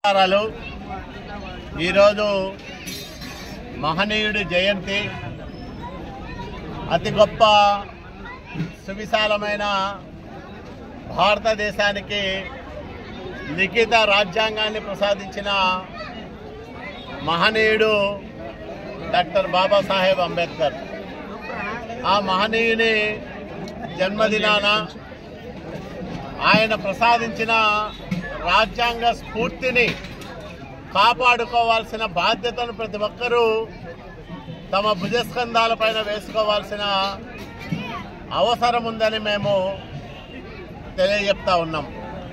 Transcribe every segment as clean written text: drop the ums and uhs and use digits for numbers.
ఈరోజు మహనీయుడి జయంతి. అతి గొప్ప సువిశాలమైన భారతదేశానికి లిఖిత రాజ్యాంగాన్ని ప్రసాదించిన మహనీయుడు డాక్టర్ బాబాసాహెబ్ అంబేద్కర్. ఆ మహనీయుని జన్మదినాన ఆయన ప్రసాదించిన రాజ్యాంగ స్ఫూర్తిని కాపాడుకోవాల్సిన బాధ్యతను ప్రతి ఒక్కరూ తమ భుజస్కంధాలపైన వేసుకోవాల్సిన అవసరం ఉందని మేము తెలియజెప్తా ఉన్నాం.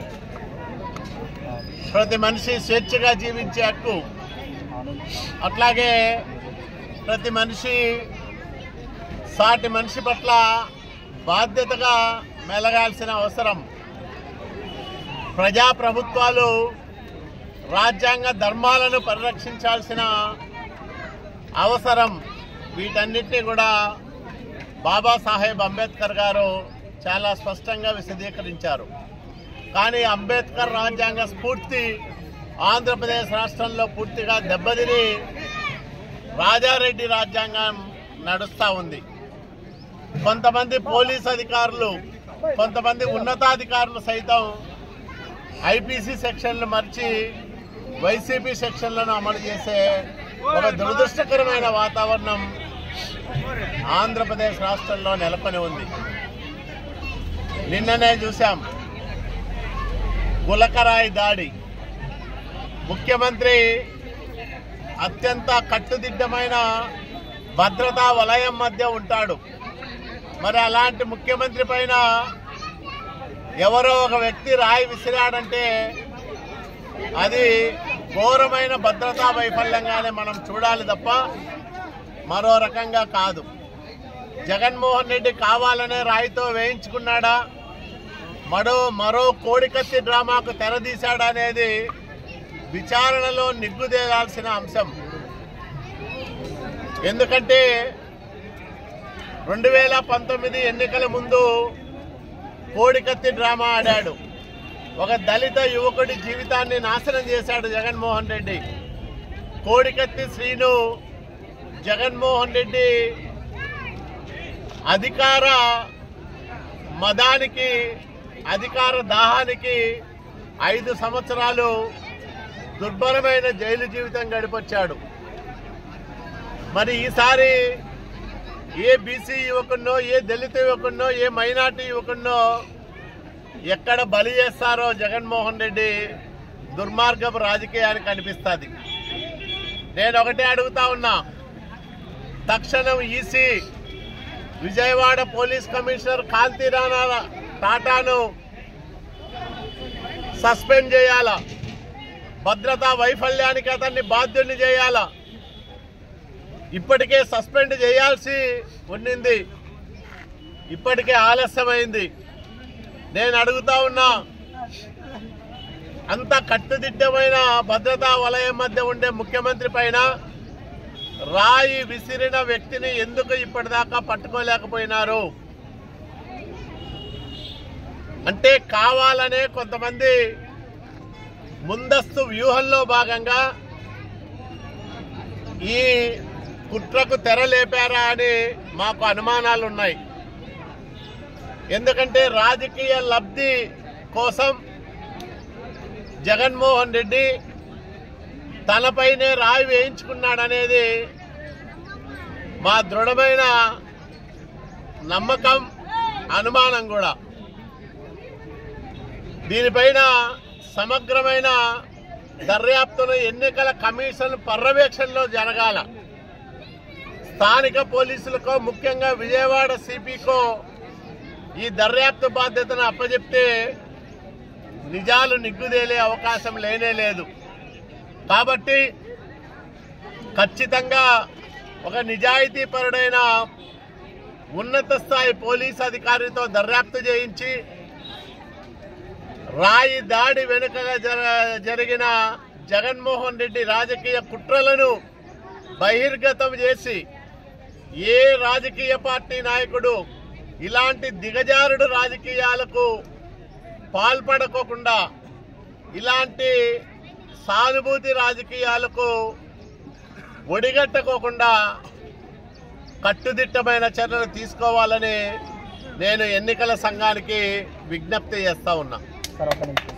ప్రతి మనిషి స్వేచ్ఛగా జీవించే హక్కు, అట్లాగే ప్రతి మనిషి సాటి మనిషి పట్ల బాధ్యతగా మెలగాల్సిన అవసరం, ప్రజాప్రభుత్వాలు రాజ్యాంగ ధర్మాలను పరిరక్షించాల్సిన అవసరం, వీటన్నిటినీ కూడా బాబాసాహెబ్ అంబేద్కర్ గారు చాలా స్పష్టంగా విశదీకరించారు. కానీ అంబేద్కర్ రాజ్యాంగ స్ఫూర్తి ఆంధ్రప్రదేశ్ రాష్ట్రంలో పూర్తిగా దెబ్బతిని రాజారెడ్డి రాజ్యాంగం నడుస్తూ ఉంది. కొంతమంది పోలీస్ అధికారులు, కొంతమంది ఉన్నతాధికారులు సైతం ఐపీసీ సెక్షన్లు మర్చి వైసీపీ సెక్షన్లను అమలు చేసే ఒక దురదృష్టకరమైన వాతావరణం ఆంధ్రప్రదేశ్ రాష్ట్రంలో నెలకొని ఉంది. నిన్ననే చూశాం గులకరాయి దాడి. ముఖ్యమంత్రి అత్యంత కట్టుదిట్టమైన భద్రతా వలయం మధ్య ఉంటాడు. మరి అలాంటి ముఖ్యమంత్రి పైన ఎవరో ఒక వ్యక్తి రాయి విసిరాడంటే అది ఘోరమైన భద్రతా వైఫల్యంగానే మనం చూడాలి తప్ప మరో రకంగా కాదు. జగన్మోహన్ రెడ్డి కావాలనే రాయితో వేయించుకున్నాడా, మరో కోడికత్తి డ్రామాకు తెరదీశాడా అనేది విచారణలో నిగ్గుదేలాల్సిన అంశం. ఎందుకంటే 2019 ఎన్నికల ముందు కోడికత్తి డ్రామా ఆడాడు. ఒక దళిత యువకుడి జీవితాన్ని నాశనం చేశాడు జగన్మోహన్ రెడ్డి. కోడికత్తి శ్రీను జగన్మోహన్ రెడ్డి అధికార మదానికి, అధికార దాహానికి 5 సంవత్సరాలు దుర్భరమైన జైలు జీవితం గడిపొచ్చాడు. మరి ఈసారి ఏ బీసీ యువకున్నో, ఏ దళిత యువకున్నో, ఏ మైనార్టీ యువకున్నో ఎక్కడ బలి చేస్తారో జగన్మోహన్ రెడ్డి దుర్మార్గపు రాజకీయానికి అనిపిస్తుంది. నేను ఒకటే అడుగుతా ఉన్నా, తక్షణం EC Vijayawada police commissioner Kanthirana టాటాను సస్పెండ్ చేయాలా, భద్రతా వైఫల్యానికి అతన్ని బాధ్యుని చేయాలా. ఇప్పటికే సస్పెండ్ చేయాల్సి ఉన్నింది, ఇప్పటికే ఆలస్యమైంది. నేను అడుగుతా ఉన్నా, అంత కట్టుదిట్టమైన భద్రతా వలయం మధ్య ఉండే ముఖ్యమంత్రి పైన రాయి విసిరిన వ్యక్తిని ఎందుకు ఇప్పటిదాకా పట్టుకోలేకపోయినారు? అంటే కావాలనే కొంతమంది ముందస్తు వ్యూహంలో భాగంగా ఈ కుట్రకు తెరలేపారా అని మాకు అనుమానాలు ఉన్నాయి. ఎందుకంటే రాజకీయ లబ్ధి కోసం జగన్మోహన్ రెడ్డి తనపైనే రాయి వేయించుకున్నాడనేది మా దృఢమైన నమ్మకం, అనుమానం కూడా. దీనిపైన సమగ్రమైన దర్యాప్తును ఎన్నికల కమిషన్ పర్యవేక్షణలో జరగాల. స్థానిక పోలీసులకో, ముఖ్యంగా విజయవాడ సిపికో ఈ దర్యాప్తు బాధ్యతను అప్పచెప్తే నిజాలు నిగ్గుదేలే అవకాశం లేనే లేదు. కాబట్టి ఖచ్చితంగా ఒక నిజాయితీపరుడైన ఉన్నత స్థాయి పోలీస్ అధికారితో దర్యాప్తు చేయించి రాయి దాడి వెనుకగా జరిగిన జగన్మోహన్ రెడ్డి రాజకీయ కుట్రలను బహిర్గతం చేసి ఏ రాజకీయ పార్టీ నాయకుడు ఇలాంటి దిగజారుడు రాజకీయాలకు పాల్పడకోకుండా, ఇలాంటి సానుభూతి రాజకీయాలకు ఒడిగట్టకోకుండా కట్టుదిట్టమైన చర్యలు తీసుకోవాలని నేను ఎన్నికల సంఘానికి విజ్ఞప్తి చేస్తా ఉన్నా.